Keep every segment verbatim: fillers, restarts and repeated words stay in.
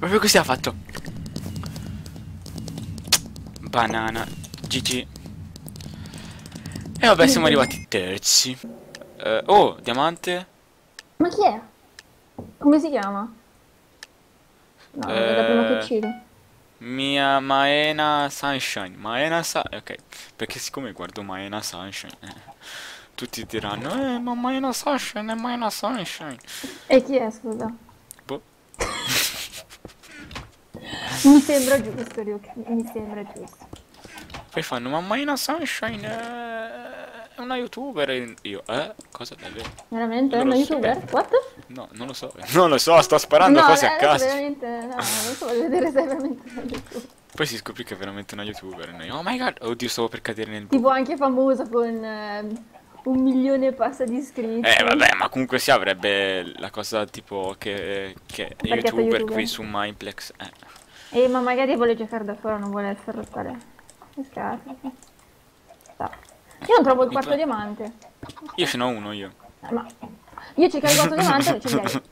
Proprio così ha fatto. Banana. G G. E vabbè, siamo arrivati terzi. Eh, oh, diamante. Ma chi è? Come si chiama? No, è la prima che Eh, uccidi. Mia Maena Sunshine. Maena Sa... Ok, perché siccome guardo Maena Sunshine, eh, tutti diranno, eh, ma Maena Sunshine è Maena Sunshine. E chi è, scusa? Boh. Mi sembra giusto, Luke. Mi sembra giusto. Poi fanno, ma Maena Sunshine è... è una youtuber. E io, eh? Cosa davvero? Veramente? È Non una lo so. youtuber? What? No, non lo so. Non lo so, sto sparando No, cose a adesso caso. veramente... No, adesso voglio vedere se è veramente una youtuber. Poi si scoprì che è veramente una youtuber. E noi, oh my god, oddio, stavo per cadere nel Tipo buco. anche famosa con ehm, un milione e passa di iscritti. Eh, vabbè, ma comunque si avrebbe la cosa tipo che, che è Perché sei youtuber youtuber? qui su Mineplex. Eh. Eh, ma magari vuole giocare da sola, non vuole essere tale. Mi spiace. Sta. Io non trovo il Mi quarto pa- diamante. Io ce n'ho uno io. Eh, ma io cerco il quarto diamante e non ce l'hai.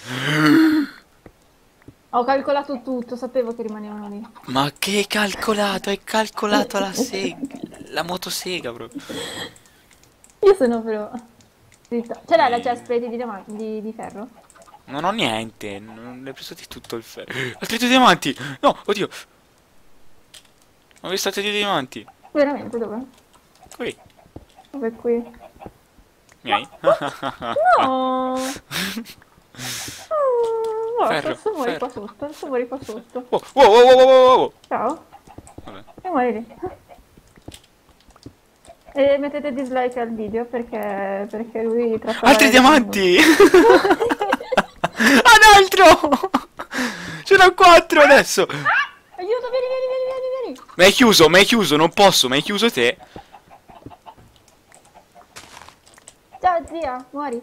Ho calcolato tutto, sapevo che rimanevano lì. Ma che hai calcolato? Hai calcolato la sega. La motosega, bro. Io sono però... zitta. Ce l'hai la Eh, chestplate di, diama- di, di ferro? Non ho niente. Non le ho preso di tutto il ferro. Altri due diamanti! No, oddio. Ho visto altri due diamanti. Veramente, dove? Qui. Dove qui? Miei. No! Oh, Ferro, adesso muori ferro. qua sotto, adesso muori qua sotto. Oh, wow, wow, wow, wow, wow. Ciao. Vabbè. E muori lì. E mettete dislike al video perché, perché lui troppo... Altri diamanti! Un altro! Ce n'ho quattro adesso! Aiuto, vieni, vieni, vieni, vieni, vieni! Mi hai chiuso, mi hai chiuso, non posso, mi hai chiuso te. Ciao zia, muori.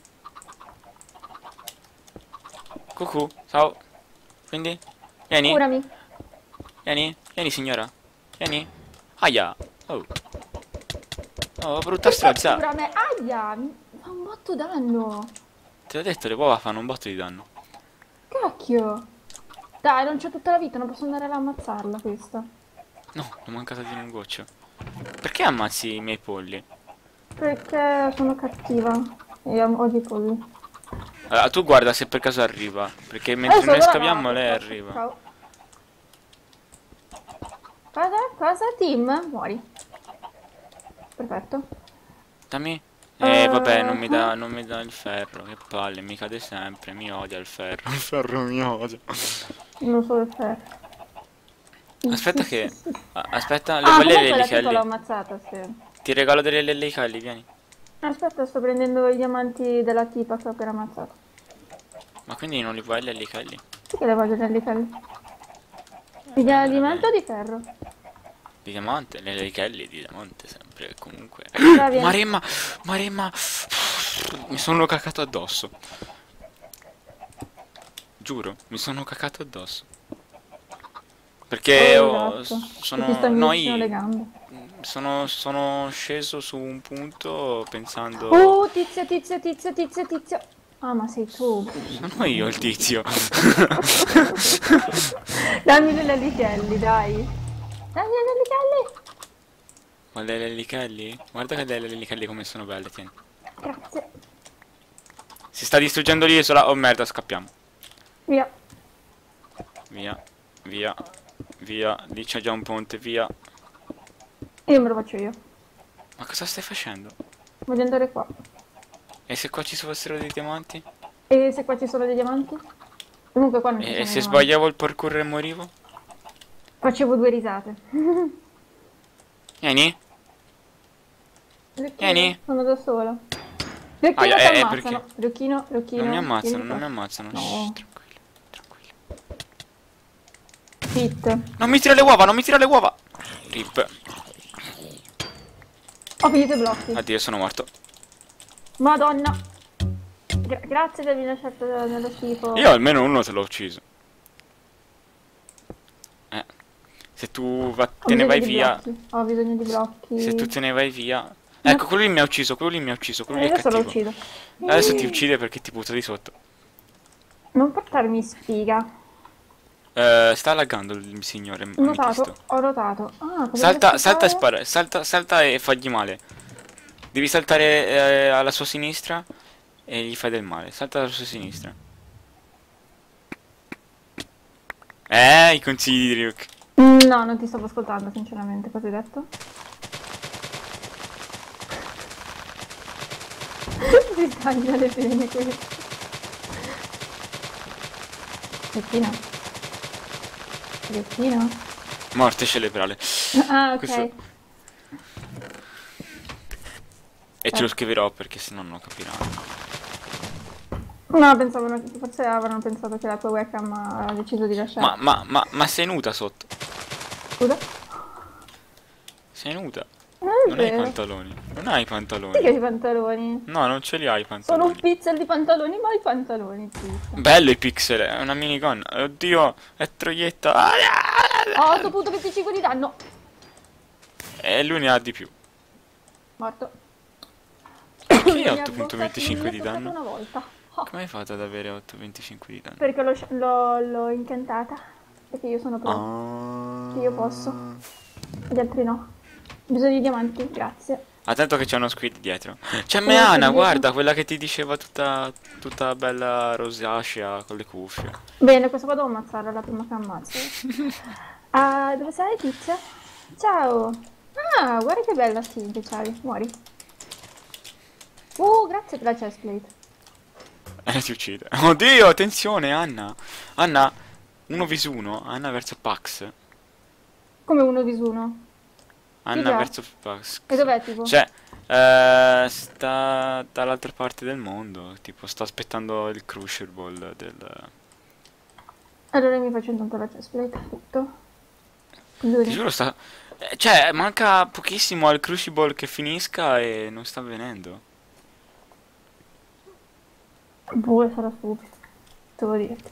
Cucù, ciao. Quindi? Vieni, Curami. vieni, vieni signora. Vieni. Aia. Oh. Oh, brutta stronza. Curami. Aia, mi fa un botto danno. Te l'ho detto, le uova fanno un botto di danno. Cacchio. Dai, non c'ho tutta la vita, non posso andare ad ammazzarla questa. No, l'ho mancata di un goccio. Perché ammazzi i miei polli? Perché sono cattiva. E am- odio i polli. Allora, tu guarda se per caso arriva. Perché mentre Adesso noi lo scaviamo lavato, lei ciao, arriva. ciao. Cosa? Cosa? Team? Muori. Perfetto. Dammi. Eh vabbè, non mi Uh, dà, non mi dà il ferro, che palle, mi cade sempre, mi odia il ferro. Il ferro mi odia. non so il ferro. Aspetta che. a- Aspetta, le Ah, vuoi le comunque la tipa l'ho lellichelli? ammazzata, sì. Ti regalo delle lellichelli, vieni. Aspetta, sto prendendo i diamanti della tipa che ho appena ammazzato. Ma quindi non li vuoi le lellichelli? Sì che le voglio nelle calli. Di dia- diamante o di ferro? Di diamante, le lellichelli di diamante sempre, comunque. Va bene. Maremma, Maremma. Mi sono cacato addosso. Giuro, mi sono cacato addosso. Perché Oh, ho, esatto. Che ti sono, stanno vicino le noi, gambe. sono, sono sceso su un punto pensando, Oh, tizio, tizio, tizio, tizio, tizio. Ah, ma sei tu. sono io il tizio. Dammi le lichelli, dai. Dammi le lichelli. Ma le lellichelli? Guarda che le lellichelli come sono belle, tieni. Grazie. Si sta distruggendo l'isola, oh merda, scappiamo. Via. Via, via, via, lì c'è già un ponte, via. Io me lo faccio io. Ma cosa stai facendo? Voglio andare qua. E se qua ci fossero dei diamanti? E se qua ci sono dei diamanti? Comunque qua non ci E, sono e se diamanti. sbagliavo il parkour e morivo? Facevo due risate. Vieni? Lucchino, Vieni. sono da sola. Lucchino Ah, ti eh, eh, ammazzano. perché? Lucchino, Lucchino. Non mi ammazzano, vieni non mi qua. ammazzano. No. Shh, tranquillo, tranquillo. Hit. Non mi tira le uova, non mi tira le uova! Rip. Ho finito i blocchi. Addio, sono morto. Madonna. Gra- grazie di avermi lasciato nello schifo. Io almeno uno te l'ho ucciso. Eh. Se tu va- Ho te ne bisogno vai di via. blocchi. Ho bisogno di blocchi. Se tu te ne vai via. Ecco, quello lì mi ha ucciso, quello lì mi ha ucciso, quello Eh, lì è adesso lo cattivo. uccido. Adesso ti uccide perché ti butta di sotto. Non portarmi sfiga. Eh, sta laggando il signore Ho notato, ametista. ho notato. Ah, cosa Salta, dovresti salta e fare? spara. Salta, salta e fagli male. Devi saltare eh, alla sua sinistra e gli fai del male. Salta alla sua sinistra. Eh, i consigli di Ryuk. Mm, No, non ti stavo ascoltando, sinceramente. Cosa hai detto? Si taglia le pene qui. Peppino? Peppino? Morte cerebrale. Ah, ok. Questo. E ce Eh. lo scriverò perché sennò non lo capiranno. No, pensavano, forse avevano pensato che la tua webcam ha deciso di lasciare. Ma, ma, ma, ma sei nuda sotto? Scusa? Sei nuda? Non è Non hai i vero. pantaloni. Non hai i Sì che pantaloni. hai i pantaloni. No, non ce li hai i Sono un pantaloni. pizzel di pantaloni, ma i pantaloni, zitto. Bello i pixel, è una minigun. Oddio, è troietta. Ah, Ho otto virgola venticinque di danno. E lui ne ha di più. Morto. Perché Mi ha otto virgola venticinque boccato- di mi ha toccato danno? una volta. Oh, Come hai fatto ad avere otto virgola venticinque di danno? perché l'ho sci- l'ho l'ho incantata. Perché io sono pro. Ah. Che io posso. Gli altri no. Bisogno di diamanti, grazie. Attento che c'è uno squid dietro. C'è Uno Meana, squid guarda, dietro. quella che ti diceva tutta, tutta bella rosacea con le cuffie. Bene, questo qua devo ammazzare la prima che ammazzo. Ah, dove sei, tizia? Ciao. Ah, guarda che bella skin che c'hai. Muori. Uh, grazie per la chestplate. Eh, ti uccide. Oddio, attenzione, Anna. Anna, uno verso uno. Anna verso Pax. Come uno viso uno. Anna già. verso Pax. E dov'è tipo? Cioè, eh, sta dall'altra parte del mondo. Tipo, sta aspettando il Crucible del... Allora mi faccio intanto la chestplate, tutto. Ti Giuri. giuro, sta... eh, Cioè, manca pochissimo al Crucible che finisca e non sta avvenendo. Boh, sarà stupido. Devo dirti.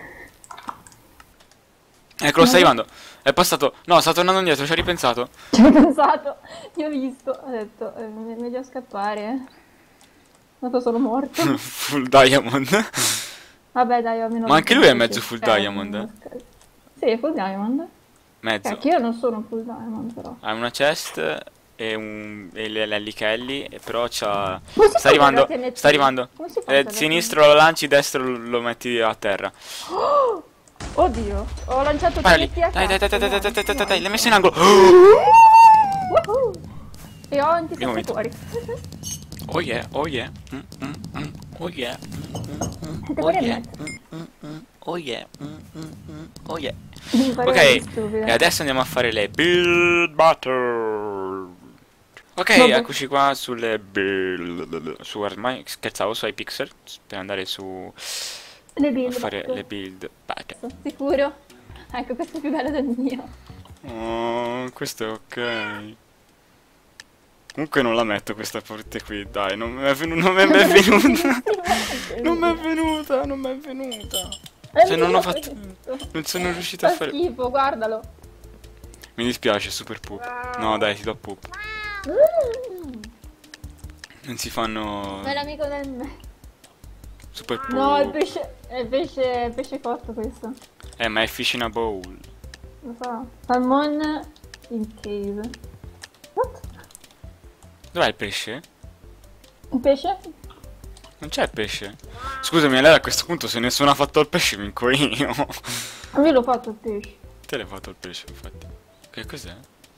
Ecco, lo sta Non so- arrivando. È passato... No, sta tornando indietro, ci hai ripensato? Ci ho pensato, io ho visto, ho detto, eh, è meglio scappare. eh. Tanto sono morto. Full Diamond. Vabbè, dai, almeno... Ma anche lui è mezzo full Eh, diamond, eh? scherzo. Sì, è full diamond. Mezzo. Cacchio, io non sono full diamond, però. Ha una chest e un... e le l'ellichelli, e però c'ha... Come si fa Sta arrivando, a T N T? sta arrivando. Come si fa a Eh, T N T? sinistro lo lanci, destro lo lo metti a terra. Oh! Oddio, ho lanciato Guarda lì. T N T a Dai, dai, dai, cazzo, dai, dai, dai, muori, dai, dai, dai, muori. l'hai messo in angolo. Woohoo! E ho Primo antisacco momento. fuori. Oh yeah, oh yeah. Mm, mm, mm. Oh yeah. Mm, mm, mm. Siete Oh fuori a yeah. mezzo. Mm, mm, mm. Oh yeah. Mm, mm, mm. Oh yeah. Mi pare Ok, stupido. e adesso andiamo a fare le build battle. Ok, Vabbè. eccoci qua sulle build. Su ormai scherzavo su iPixel per andare su Le a build fare battle. le build battle. Sicuro? Ecco, questo è più bello del mio. Oh, questo è ok. Comunque non la metto questa parte qui, dai, non mi è venuta, non mi è venuta. Non mi è venuta, non mi è venuta. Cioè non ho fatto, non sono riuscito a Fa fare. schifo, guardalo. Mi dispiace, super poop. No, dai, ti do poop. Mm, Non si fanno è l'amico del me. super poop. No, è pesce, è pesce, è pesce cotto questo. Eh, ma è fish in a bowl. Lo so. Salmon in cave. What? Dov'è il pesce? Un pesce? Non c'è il pesce. Scusami, allora a questo punto se nessuno ha fatto il pesce vinco io. Ah, io l'ho fatto il pesce. Te l'hai fatto il pesce, infatti. Che cos'è?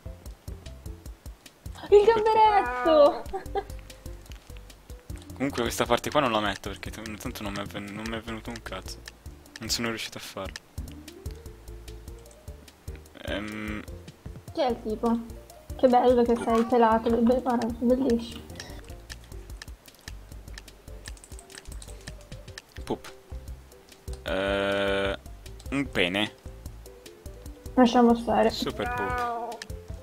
Il gamberetto! Comunque questa parte qua non la metto perché t- tanto non mi è ven- non mi è venuto un cazzo. Non sono riuscito a farlo. Ehm, Chi è il tipo? Che bello che sei pelato, be- guarda, bellissimo. poop. Eh, un pene. Lasciamo stare. Super poop.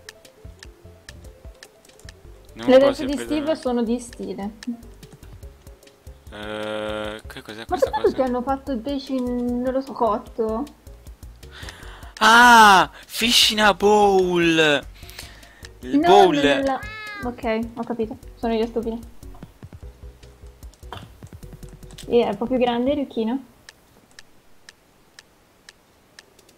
Andiamo Le quasi dette a di Steve vedere. sono di stile. Eh, che cos'è Ma questa perché tutti cosa? hanno fatto il pesce in, non lo so, cotto? Ah! Fish in a bowl! Il No, bowl. no, nella- Ok, ho capito. Sono io stupida. E è un po' più grande il Ryukino?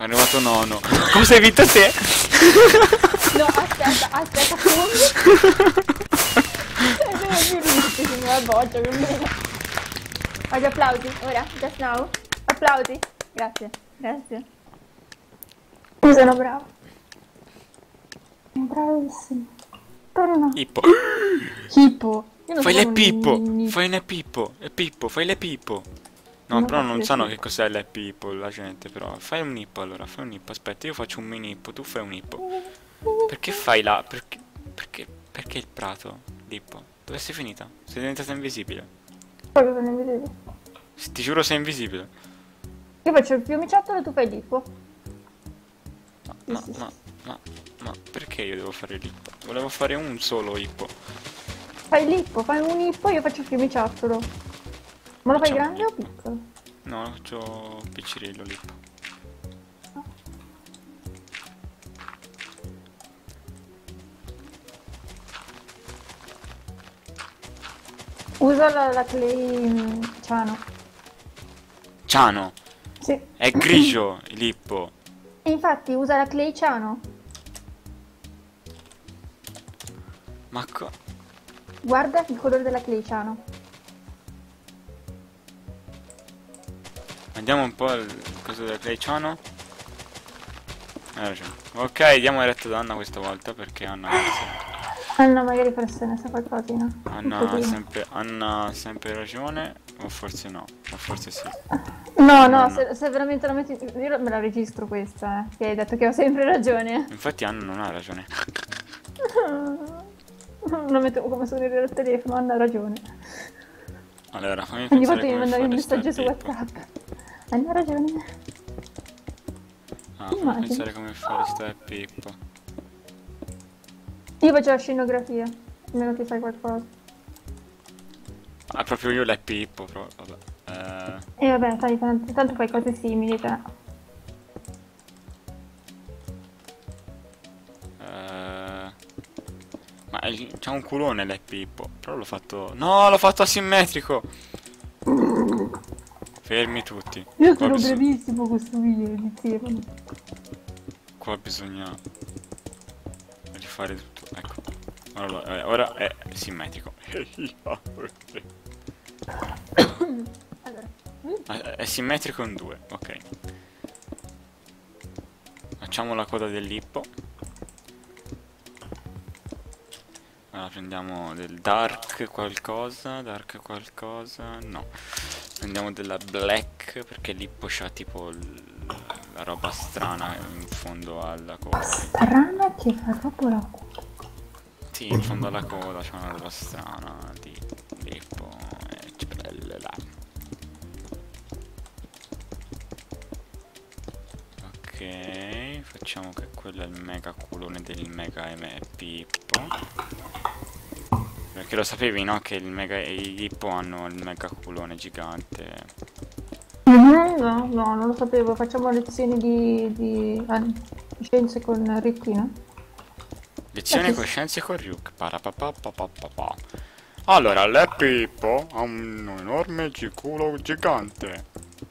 arrivato nono. Cosa hai vinto te? No, aspetta, aspetta, come? Devo più ridere, se mi abboccio, più o meno. Fai gli applausi, ora, just now. Applausi. Grazie, grazie. Io sono bravo. Bravissimo. Però no. Ippo. Hippo. Io non Fai sono le un- Pippo. un- Fai le Pippo. E Pippo, fai le Pippo. No, Non però faccio non le sanno Pippo. che cos'è le Pippo la gente, però. Fai un ippo allora, fai un ippo. Aspetta, io faccio un mini ippo, tu fai un ippo. Perché fai la... Perché... Perché... Perché il prato? L'ippo. Dove sei finita? Sei diventata invisibile. Proprio per non vedere. S- Ti giuro sei invisibile. Io faccio il fiumiciattolo e tu fai l'ippo. Ma, ma, ma, ma, ma perché io devo fare l'ippo? Volevo fare un solo ippo. Fai l'ippo, fai un ippo, io faccio il fiumiciattolo. Ma lo fai Facciamo grande o piccolo? No, lo faccio piccirillo l'ippo. Usa la, la clay mm, ciano. Ciano! Sì. È grigio l'ippo. E infatti usa la clay ciano. Ma co... Guarda il colore della clay ciano. Andiamo un po' al coso del clay ciano. Hai ragione. Ok, diamo retta ad Anna questa volta perché Anna... Anna magari forse ne sa qualcosina. Anna Un ha pochino. sempre, Anna ha sempre ragione, o forse no, o forse sì. No, No, no, no. Se, se veramente la metti... Io me la registro questa, eh. Che hai detto che ho sempre ragione. Infatti Anna non ha ragione. Lo metto come suoneria al telefono, Anna ha ragione. Allora, fammi Ogni pensare volta mi come mandare un fare sta messaggio su Pippo. WhatsApp. Anna ha ragione. Ah, fammi Immagini. pensare come fare sta Pippo. Io faccio la scenografia, almeno che fai qualcosa. Ah, proprio io la Pippo, però, vabbè. Eh, E vabbè, sai, tanto, tanto fai cose simili, te. eh, ma è- c'ha un culone la Pippo, però l'ho fatto... No, l'ho fatto asimmetrico! Fermi tutti. Io Qua sono bisogna- bravissimo a costruire, dicevano. Qua bisogna rifare tutto. Ecco. Ora, eh, ora è simmetrico. Allora, Ah, è simmetrico in due, ok. Facciamo la coda dell'ippo. Allora prendiamo del dark qualcosa, dark qualcosa, no. Prendiamo della black perché l'ippo c'ha tipo l- la roba strana in fondo alla coda. strana che fa proprio la coda. Sì, in fondo alla coda c'è una roba strana di l'ippo e ci prende là. Ok, facciamo che quello è il mega culone del mega M Pippo. Perché lo sapevi, no? Che il mega e gli Ippo hanno il mega culone gigante. Mhm, no, no, non lo sapevo. Facciamo lezioni di, di ah, scienze con Ricchino. Lezione Eh, sì. coscienze con Ryuk. Parapapapapapapa. Allora, le Pippo ha un enorme gi- culo gigante.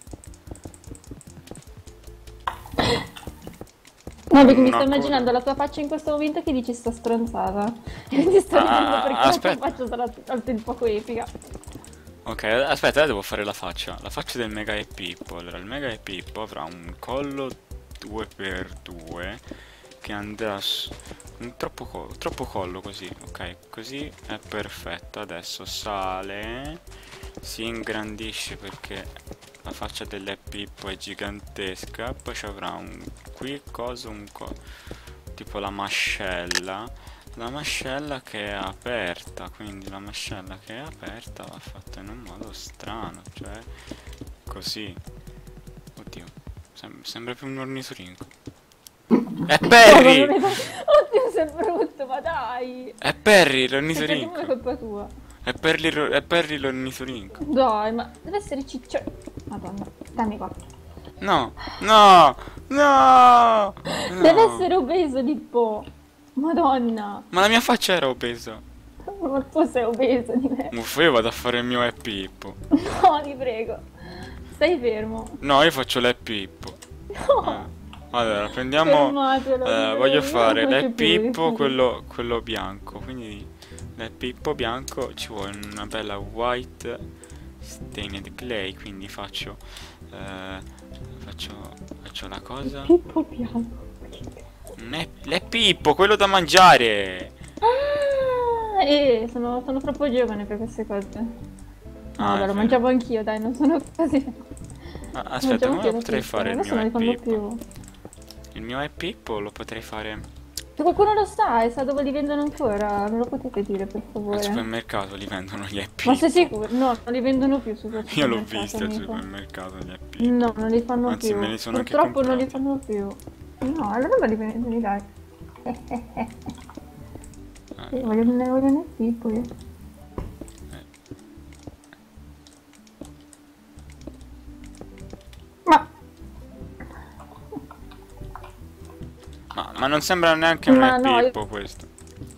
No, perché mi Una sto coda. immaginando la tua faccia in questo momento che dici sta stronzata. E ti sto Ah, ridendo perché aspetta. la tua faccia sarà al tempo poco epica. Ok, aspetta, ora devo fare la faccia. La faccia del Mega e Pippo. Allora, il Mega e Pippo avrà un collo due per due che andrà su... un troppo, co troppo collo così, ok? Così è perfetto. Adesso sale, si ingrandisce perché la faccia delle Pippo è gigantesca. Poi ci avrà un qui coso, un co... tipo la mascella. La mascella che è aperta, quindi la mascella che è aperta va fatta in un modo strano, cioè così. Oddio, sem sembra più un ornitorinco. È Perry! No, non è- Oddio, sei brutto, ma dai! È Perry Perché non è l'ornitorinco! colpa tua. È Perry, ro- è Perry l'ornitorinco! Dai, ma deve essere ciccio. Madonna, dammi qua. No! No! No! Deve No! essere obeso di po'. Madonna. Ma la mia faccia era obesa! Ma tu sei obeso di me. Uff, io vado a fare il mio e Pippo. No, ti prego. Stai fermo. No, io faccio l'e Pippo. No. Eh. Allora, prendiamo... Fermatelo, eh, io voglio non fare faccio le più Pippo, riprese. quello, quello bianco. Quindi le Pippo bianco ci vuole una bella white stained clay. Quindi faccio... eh, faccio, faccio la cosa... Pippo bianco. Non è... Le Pippo, quello da mangiare! Ah, eh, sono, sono troppo giovane per queste cose. No, Ah, vabbè, è lo vero. mangiavo anch'io, dai, non sono così. Ah, Lo aspetta, mangiavo come anch'io lo da potrei piccola, fare il adesso mio non è li fanno Pippo? più. Il mio è Pippo lo potrei fare Se qualcuno lo sa e sa dove li vendono ancora, me lo potete dire, per al favore? supermercato, li vendono gli è Ma sei Pippo. sicuro? No, non li vendono più su quel Io l'ho supermercato, visto al amico. supermercato, gli è Pippo. No, non li fanno Anzi, me più. li sono anche Purtroppo non li comprati. fanno più. No, allora me li vendi, dai. Sì, Allora, voglio, ne voglio ne piccoli. eh. Ma, Ma, ma non sembra neanche un ma è no, io Pippo questo.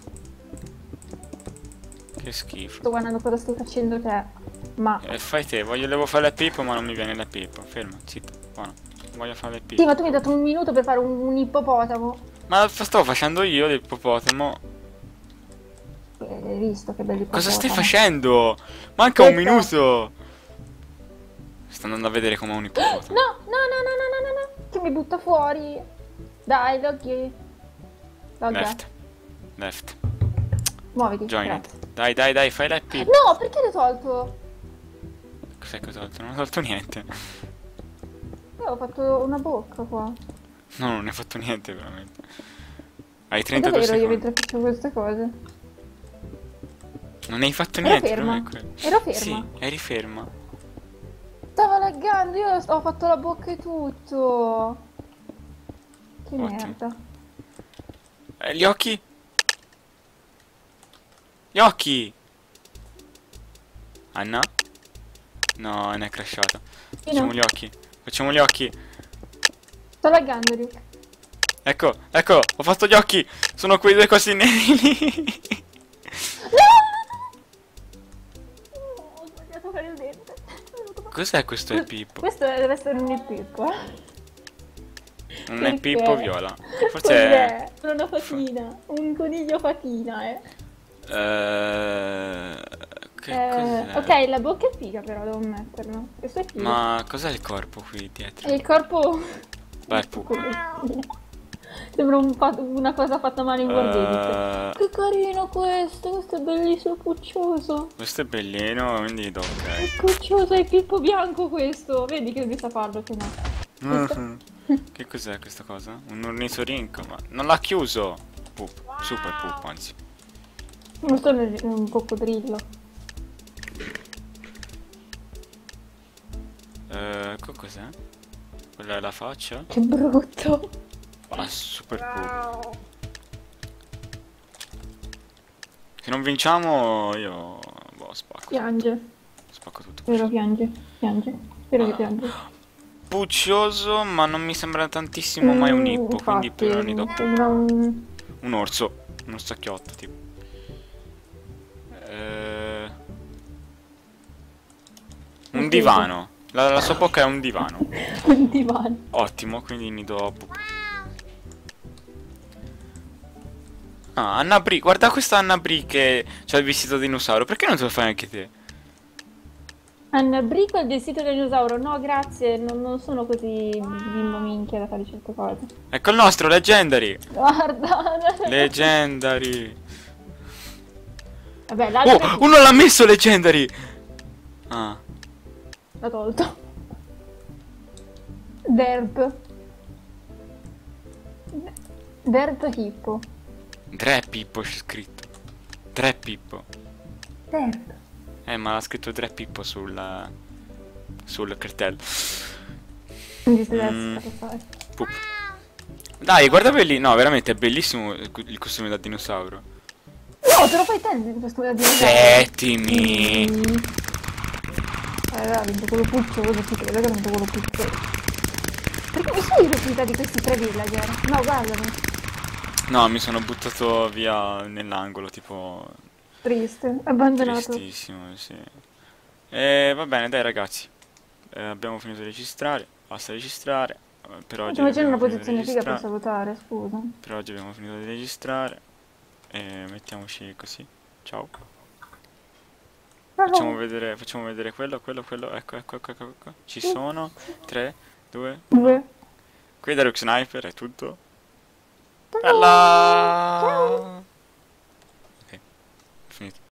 Che schifo. sto guardando cosa stai facendo te. Ma... E fai te, voglio, devo fare le Pippo ma non mi viene la Pippo. Ferma, zitto, buono. Voglio fare le Sì, Pippo. ma tu mi hai dato un minuto per fare un, un ippopotamo. Ma lo stavo facendo io l'ippopotamo. Eh, Hai visto che bello Cosa stai ippopotamo. facendo? Manca un Questo. minuto. Sto andando a vedere come un No, ippopotamo. no, no, no, no, no, no, no. Che mi butta fuori. Dai, Loghi. Loggia. Left. Left. Muoviti. Join it. Grazie. Dai, dai, dai, fai le Pippo. No, perché l'hai tolto? Cos'è che ho tolto? Non ho tolto niente. Io ho fatto una bocca qua. No, non ne ho fatto niente veramente. Hai E trentadue dove ero io secondi. mentre facevo queste cose? Non hai fatto Ero niente, non è ferma. quello. Ero ferma. Sì, eri ferma. Stava laggando, io ho fatto la bocca e tutto. Che Ottimo. merda. Eh, gli occhi? Gli occhi! Anna? No, Anna è crashata. Facciamo gli occhi. Facciamo gli occhi. Sto laggando, Rick. Ecco, ecco, ho fatto gli occhi. Sono quei due cosi neri lì. No, ho sbagliato a fare il dente. Cos'è questo è Pippo? Questo deve essere un Pippo, eh? Non è Perché? Pippo viola. Forse è... Cos'è? Una fatina. Un coniglio fatina, eh. Eh, che Eh, cos'è? ok, la bocca è figa però, devo ammetterlo. Questo è figo. Ma cos'è il corpo qui dietro? E il corpo... Beh, Pippo. Sembra un fa- una cosa fatta male in Wargaming. Eh, Che carino questo, questo è bellissimo, puccioso. questo è bellino, quindi do È ok. puccioso, è Pippo bianco questo. Vedi che lui sa farlo, che no. Mhm. Che cos'è questa cosa? Un ornitorinco? Ma non l'ha chiuso! Pup, super pup, anzi. Questo è un coccodrillo. Eh, co- cos'è? Quella è la faccia? Che brutto. Ah, super pup. Se non vinciamo io... Boh, spacco. Piange. Spacco tutto. Spero piange. Piange. Spero che Ah. piange. Puccioso, ma non mi sembra tantissimo mai un Mm, ippo, quindi infatti, per ogni dopo. sembra un... Un orso, uno stacchiotto, tipo. Eh... Un Sì, divano. La, la sua bocca è un divano. un divano. Ottimo, quindi mi do... Ah, Anna Bri, guarda questa Anna Bri che c'ha il vestito da dinosauro. Perché non te lo fai anche te? Anna Brico il vestito del dinosauro. No, grazie, non, non sono così bimbo minchia da fare certe cose. Ecco il nostro, Legendary. Guarda. Legendary. Vabbè, l'altro Oh, uno l'ha messo Legendary. Ah. l'ha tolto. Derp. Derp Hippo. Tre Pippo c'è scritto. Tre Pippo. Derp. Eh, ma l'ha scritto tre Pippo sul... sul cartello. Quindi se Mm. adesso cosa fare? Pup. Dai, guarda quelli. No, veramente è bellissimo il cu- il costume da dinosauro. No, te lo fai te in questo da dinosauro. Settimi. Mm. Allora, ha vinto quello puccioso, si crede che ha vinto quello puccioso. Perché mi sono riuscita di questi tre villager? No, guardami. No, mi sono buttato via nell'angolo, tipo... Triste, abbandonato. Tristissimo, sì. E va bene, dai ragazzi. Eh, abbiamo finito di registrare. Basta registrare. per oggi Sto facendo una abbiamo finito di posizione figa per registrare. salutare, scusa. Per oggi abbiamo finito di registrare. E mettiamoci così. Ciao. Facciamo vedere, facciamo vedere quello, quello, quello. Ecco, ecco, ecco, ecco, ecco. Ci sono. tre, due, Due. qui Dark Sniper è tutto. Ciao. Bella! Ok, finito.